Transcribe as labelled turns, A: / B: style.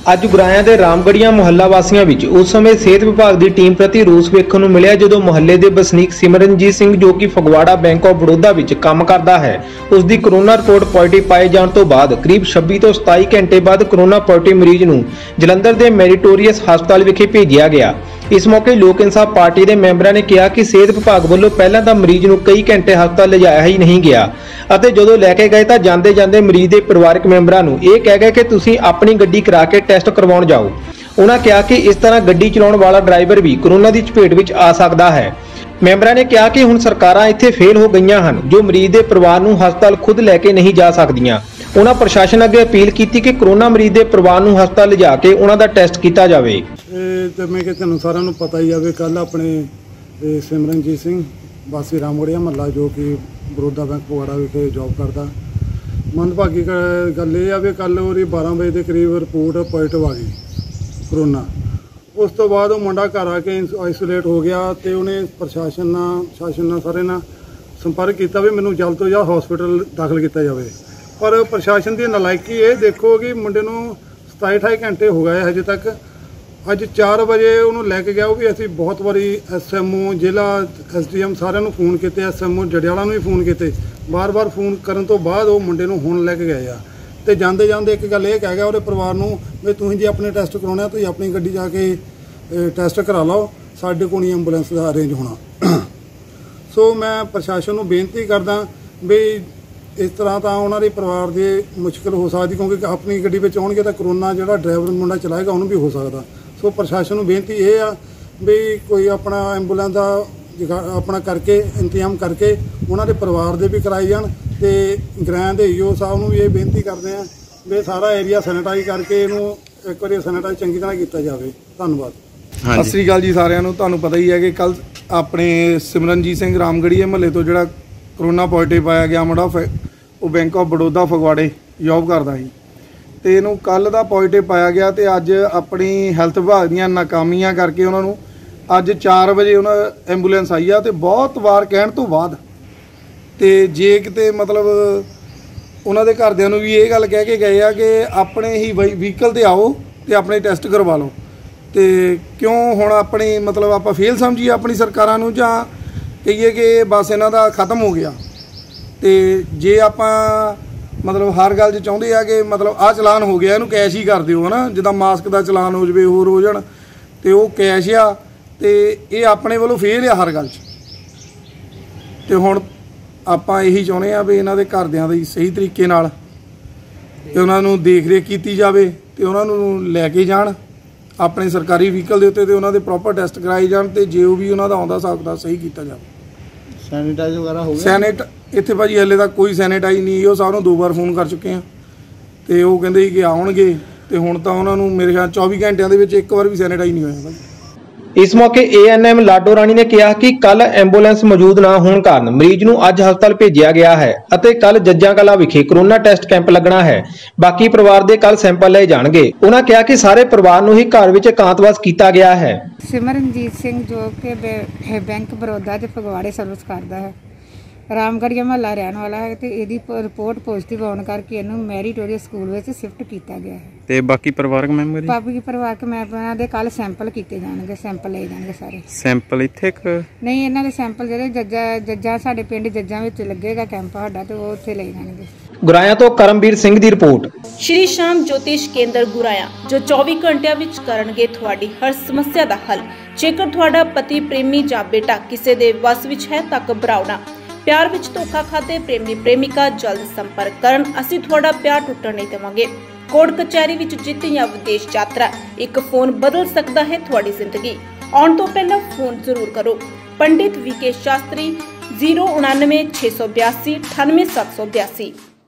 A: ਅੱਜ ਗੁਰਾਇਆਂ ਦੇ ਰਾਮਗੜੀਆਂ ਮੁਹੱਲਾ ਵਾਸੀਆਂ ਵਿੱਚ ਉਸ ਸਮੇਂ ਸਿਹਤ ਵਿਭਾਗ ਦੀ ਟੀਮ ਪ੍ਰਤੀ ਰੋਸ ਵੇਖਣ ਨੂੰ ਮਿਲਿਆ ਜਦੋਂ ਮੁਹੱਲੇ ਦੇ ਵਸਨੀਕ ਸਿਮਰਨਜੀਤ ਸਿੰਘ ਜੋ ਕਿ ਫਗਵਾੜਾ ਬੈਂਕ ਆਫ ਬੜੌਦਾ ਵਿੱਚ ਕੰਮ ਕਰਦਾ ਹੈ ਉਸ ਦੀ ਕੋਰੋਨਾ ਰਿਪੋਰਟ ਪੋਜ਼ਿਟਿਵ ਪਾਏ ਜਾਣ ਤੋਂ ਬਾਅਦ ਕਰੀਬ 26 ਤੋਂ 27 ਘੰਟੇ ਬਾਅਦ ਕੋਰੋਨਾ ਪੋਜ਼ਿਟਿਵ ਮਰੀਜ਼ ਨੂੰ ਜਲੰਧਰ ਦੇ ਮੈਰੀਟੋਰੀਅਸ ਹਸਪਤਾਲ ਵਿਖੇ ਭੇਜਿਆ ਗਿਆ। इस मौके लोक इंसाफ पार्टी के मैंबरों ने कहा कि सेहत विभाग वालों पहला तो मरीज को कई घंटे हस्पताल ले जाया ही नहीं गया और जो लैके गए तो जाते जाते मरीज के परिवारक मैंबरों को यह कह गए कि तुसीं अपनी गड्डी करा के टेस्ट करवाउण जाओ। उन्होंने कहा कि इस तरह गड्डी चलाउण वाला ड्राइवर भी कोरोना की चपेट में आ सकता है। मैंबरों ने कहा कि हुण सरकारां इत्थे फेल हो गई हैं जो मरीज के परिवार को हस्पताल खुद लैके नहीं जा सकदियां। उन्होंने प्रशासन अगे अपील की कि कोरोना मरीज के परिवार को हस्पताल ले जाके उन्होंने टेस्ट किया जाए।
B: तो मैं कि तुहानूं सारिआं नूं पता ही है कल अपने सिमरनजीत सिंह वासी रामगढ़िया महला जो कि बड़ौदा बैंक फगवाड़ा विखे जॉब करता मंदभागी गल यह है कल वो 12 बजे के करीब रिपोर्ट पॉजिटिव आ गई कोरोना। उस तो बाद वो मुंडा घर आके आइसोलेट हो गया तो उन्हें प्रशासन शासन सारे संपर्क किया भी मैनू जल्द तो जल्द हॉस्पिटल दाखिल किया जाए। पर प्रशासन की नलायकी ये देखो कि मुंडे नूं 27-28 घंटे हो गए हजे तक। अज 4 बजे उन्होंने लैके गया भी असी बहुत बारी SMO जिला SDM सारे फोन किए SMO जड़ियाला भी फोन किए बार बार फोन करने तो बाद वो मुंडे नूं हुण लैके गए आ। तो जाते जाते एक गल ये कह गया वो परिवार में भी तुम जो अपने टेस्ट करवाने तुम अपनी गड्डी जाके टेस्ट करा लो साढ़े को नहीं एंबूलेंस का अरेंज होना। सो मैं प्रशासन को बेनती करदा भी इस तरह तो उन्होंने परिवार की मुश्किल हो सकती क्योंकि अपनी गड्डी में आउणगे तो कोरोना जो ड्राइवर मुंडा चलाएगा उन्होंने भी हो सकता। सो प्रशासन को बेनती ये आ भी कोई अपना एंबूलेंस का अपना करके इंतजाम करके उन्होंने परिवार के भी कराई जान। तो ग्रां के ईओ साहब को भी ये बेनती करते हैं भी सारा एरिया सैनिटाइज करके इनू एक बार सैनिटाइज चंगी तरह किया जाए। धन्यवाद।
C: सत श्री अकाल जी सारिਆਂ ਨੂੰ। ਤੁਹਾਨੂੰ पता ही है कि कल अपने सिमरनजीत सिंह रामगढ़ी महल्ले तो जो कोरोना पॉजिटिव पाया गया मुंडा वो बैंक ऑफ बड़ौदा फगवाड़े जॉब करता ही तो इनू कल का पॉजिटिव पाया गया। तो अज अपनी हैल्थ विभाग दी नाकामियां करके उन्होंने अज 4 बजे उन्होंने एंबूलेंस आई आ। तो बहुत वार कहण तो बाद तो जे किते मतलब उन्होंने घरदियां नूं भी ये गल कह के गए आ कि अपने ही व्हीकल ते आओ तो अपने टेस्ट करवा लो। तो क्यों हुण अपनी मतलब आप फेल समझिए अपनी सरकारां नूं जां कहिए कि बस इन्हां दा खत्म हो गया। तो जे आप मतलब हर गल चाहते हैं कि मतलब आ चलान हो गया इनू कैश ही कर दिओ है ना जिदा मास्क का चलान हो जाए होर हो जाण तो वो कैश आ तो ये अपने वालों फेल आ हर गल। तो हुण आपां यही चाहुंदे आ भी इन्हां दे घरदिआं दी सही तरीके नाल ते उन्हां नूं देख रेख कीती जावे ते उन्हां नूं लैके जाण अपने सरकारी व्हीकल दे उत्ते ते उन्हां दे प्रॉपर टेस्ट कराए जाण ते जो भी उन्हां दा आउंदा हिसाब दा सही कीता जावे।
B: सैनिटाइज वगैरह हो गया
C: इत्थे भाजी हले तक कोई सैनिटाइज नहीं। वो सारों 2 बार फोन कर चुके हैं तो वो कहते कि आउणगे तो हुण तां उन्हां नूं मेरे ख्याल 24 घंटिਆਂ ਦੇ ਵਿੱਚ एक बार भी सैनिटाइज नहीं होया भाई।
A: इस मौके ANM लाडो राणी ने कहा कि कल एंबूलेंस मौजूद ना होने कारण मरीज नूं अज हस्पताल भेजिया गया है अते कल जज्जां कला विखे कोरोना टेस्ट कैंप लगना है। बाकी परिवार दे कल सैंपल लए जाणगे। उन्होंने कहा कि सारे परिवार नूं ही घर विच एकांतवास किया गया है।
D: सिमरनजीत सिंह जो कि बैंक बड़ौदा के फगवाड़े सर्विस करता है रामगढ़िया महला रहने वाला है तो यदी रिपोर्ट पॉजिटिव आने करके इनू मैरीटोरियस स्कूल में शिफ्ट किया गया है।
E: ते बाकी परिवारक मैंबर
D: बाकी परिवारक मैंबरां दे कल सैंपल किए जाएंगे सैंपल ले जाएंगे सारे
E: सैंपल इत्थे
D: नहीं इन्हां दे सैंपल जिहड़े जज्जां साडे पिंड जज्जां विच लगेगा कैंप साडा तो वो उत्थे ले जाएंगे।
A: गुराया तो करमवीर सिंह दी रिपोर्ट।
F: श्री श्याम ज्योतिष केंद्र गुराया जो 24 घंटिਆਂ ਵਿੱਚ ਕਰਨਗੇ ਤੁਹਾਡੀ ਹਰ ਸਮੱਸਿਆ ਦਾ ਹੱਲ। ਜੇਕਰ ਤੁਹਾਡਾ ਪਤੀ ਪ੍ਰੇਮੀ ਜਾਂ ਬੇਟਾ ਕਿਸੇ ਦੇ ਵਸ ਵਿੱਚ ਹੈ ਤਾਂ ਘਬਰਾਓ ਨਾ। प्यार विच धोखा खाते प्रेमी प्रेमिका जल्द संपर्क करन असीं तुहाडा प्यार टुटण नहीं देवांगे। कोर्ट कचहरी विच जित या विदेश यात्रा एक फोन बदल सकता है तुहाडी जिंदगी। आउण तो पहला फोन जरूर करो। पंडित VK शास्त्री 099 682 98782।